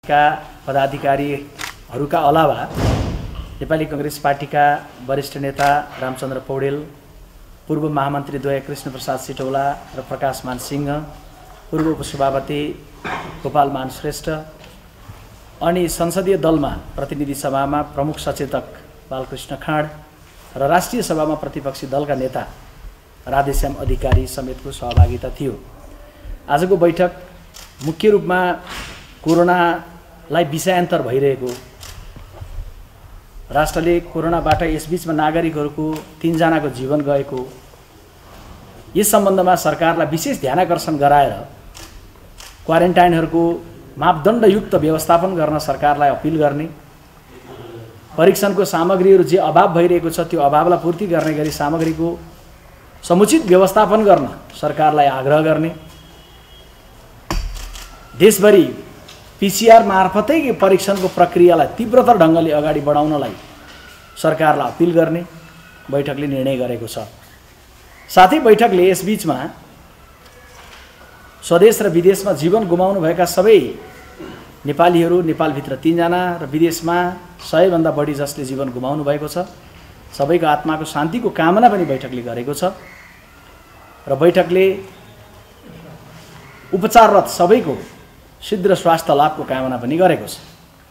का पदाधिकारीहरूका अलावा नेपाली कांग्रेस पार्टीका वरिष्ठ नेता रामचन्द्र पौडेल, पूर्व महामन्त्री द्वय कृष्णप्रसाद सिटौला र प्रकाशमान सिंह, पूर्व उपसभापति गोपालमान श्रेष्ठ अनि संसदीय दलमा प्रतिनिधि सभामा प्रमुख सचेतक बालकृष्ण खाँड र राष्ट्रिय सभामा प्रतिपक्षी दलका नेता राधेश्याम अधिकारी समेतको सहभागिता थियो। आजको बैठक मुख्य रूपमा कोरोनालाई विषयान्तर भइरहेको, राष्ट्रले कोरोनाबाट यसबीचमा नागरिकहरूको 3 जनाको जीवन गएको, यस सम्बन्धमा सरकारलाई विशेष ध्यानाकर्षण गराएर क्वारेन्टाइनहरूको मापदण्डयुक्त व्यवस्थापन गर्न सरकारलाई अपिल गर्ने, परीक्षणको सामग्रीहरू जे अभाव भइरहेको छ त्यो अभावलाई पूर्ति गर्ने गरी सामग्रीको समुचित व्यवस्थापन गर्न सरकारलाई आग्रह गर्ने, देशभरि पीसीआर मार्फतै परीक्षणको प्रक्रियालाई तीव्रतर ढङ्गले अगाडि बढाउनलाई सरकारलाई अपिल गर्ने बैठकले निर्णय गरेको छ। साथै बैठकले यसबीचमा स्वदेश र विदेशमा जीवन गुमाउनु भएका सबै नेपालीहरू, नेपालभित्र 3 जना र विदेशमा 100 भन्दा बढी जसले जीवन गुमाउनु भएको छ, सबैको आत्माको शान्तिको कामना पनि बैठकले गरेको छ र बैठकले उपचाररत सबैको शीघ्र स्वास्थ्य लाभको कामना पनि गरेको छ।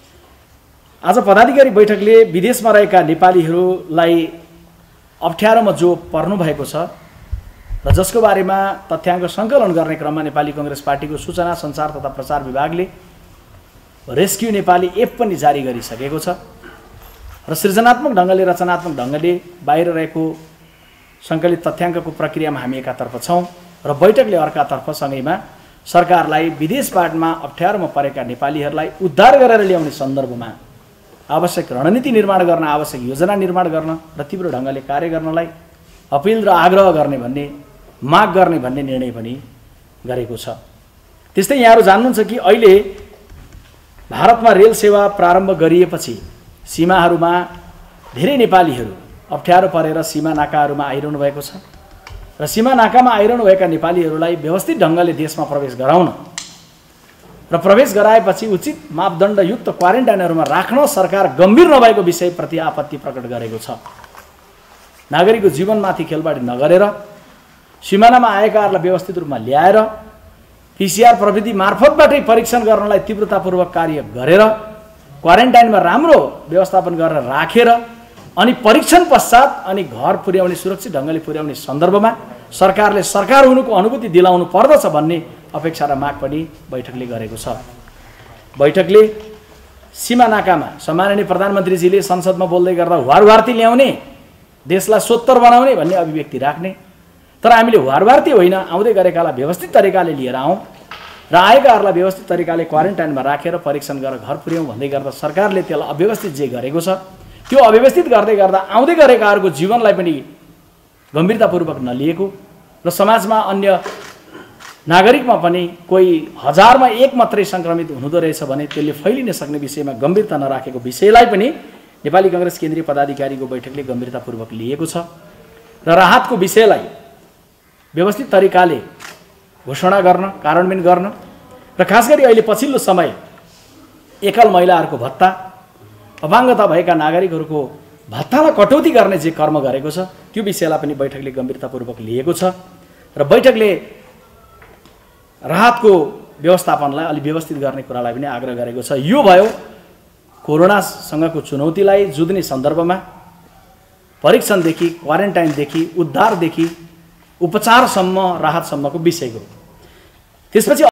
आज पदाधिकारी बैठकले विदेशमा रहेका नेपालीहरूलाई अप्ठ्यारोमा जो पर्नु भएको छ र जसको बारेमा तथ्याङ्क सङ्कलन गर्ने क्रममा नेपाली कांग्रेस पार्टीको सूचना सञ्चार तथा प्रचार विभागले रेस्क्यु नेपाली एप पनि जारी गरिसकेको छ र सृजनात्मक ढङ्गले, रचनात्मक ढङ्गले बाहिर रहेको सङ्कलित तथ्याङ्कको प्रक्रियामा हामी एकातर्फ छौँ र बैठकले अर्कातर्फ सँगैमा सरकारलाई विदेशबाटमा अप्ठ्यारोमा परेका नेपालीहरूलाई उद्धार गरेर ल्याउने सन्दर्भमा आवश्यक रणनीति निर्माण गर्न, आवश्यक योजना निर्माण गर्न र तीव्र ढङ्गले कार्य गर्नलाई अपिल र आग्रह गर्ने भन्ने, माग गर्ने भन्ने निर्णय पनि गरेको छ। त्यस्तै यहाँहरू जान्नुहुन्छ कि अहिले भारतमा रेल सेवा प्रारम्भ गरिएपछि सीमाहरूमा धेरै नेपालीहरू अप्ठ्यारो परेर सीमा नाकाहरूमा आइरहनु भएको छ र सीमा नाकामा आइरहनु भएका नेपालीहरूलाई व्यवस्थित ढङ्गले देशमा प्रवेश गराउन र प्रवेश गराएपछि उचित मापदण्डयुक्त क्वारेन्टाइनहरूमा राख्न सरकार गम्भीर नभएको विषयप्रति आपत्ति प्रकट गरेको छ। नागरिकको जीवनमाथि खेलबाडी नगरेर सीमानामा आएकाहरूलाई व्यवस्थित रूपमा ल्याएर पीसीआर प्रविधि मार्फतबाटै परीक्षण गर्नलाई तीव्रतापूर्वक कार्य गरेर क्वारेन्टाइनमा राम्रो व्यवस्थापन गरेर राखेर अनि परीक्षण पश्चात अनि घर पुर्याउने, सुरक्षित ढङ्गले पुर्याउने सन्दर्भमा सरकारले सरकार हुनुको अनुभूति दिलाउनु पर्दछ भन्ने अपेक्षा र माग पनि बैठकले गरेको छ। बैठकले सीमा नाकामा सम्माननीय प्रधानमन्त्रीजीले संसदमा बोल्दै गर्दा वारवार्ती ल्याउने, देशलाई सोत्तर बनाउने भन्ने अभिव्यक्ति राख्ने, तर हामीले वारवार्ती होइन, आउँदै गरेकालाई व्यवस्थित तरिकाले लिएर आउँ र आएकाहरूलाई व्यवस्थित तरिकाले क्वारेन्टाइनमा राखेर परीक्षण गरेर घर पुर्याउँ भन्दै गर्दा सरकारले त्यसलाई अव्यवस्थित जे गरेको छ त्यो अव्यवस्थित गर्दै गर्दा आउँदै गरेकाहरूको जीवनलाई पनि गम्भीरतापूर्वक नलिएको र समाजमा अन्य नागरिकमा पनि कोही 1000मा 1 मात्रै सङ्क्रमित हुँदो रहेछ भने त्यसले फैलिन सक्ने विषयमा गम्भीरता नराखेको विषयलाई पनि नेपाली कांग्रेस केन्द्रीय पदाधिकारीको बैठकले गम्भीरतापूर्वक लिएको छ र राहतको विषयलाई व्यवस्थित तरिकाले घोषणा गर्न, कार्यान्वयन गर्न र खास गरी अहिले पछिल्लो समय एकल महिलाहरूको भत्ता, अपाङ्गता भएका नागरिकहरूको भत्तामा कटौती गर्ने जे कर्म गरेको छ त्यो विषयलाई पनि बैठकले गम्भीरतापूर्वक लिएको छ र बैठकले राहतको व्यवस्थापनलाई अलि व्यवस्थित गर्ने कुरालाई पनि आग्रह गरेको छ। यो भयो कोरोनासँगको चुनौतीलाई जुध्ने सन्दर्भमा परीक्षणदेखि, क्वारेन्टाइनदेखि, उद्धारदेखि उपचारसम्म, राहतसम्मको विषयको। त्यसपछि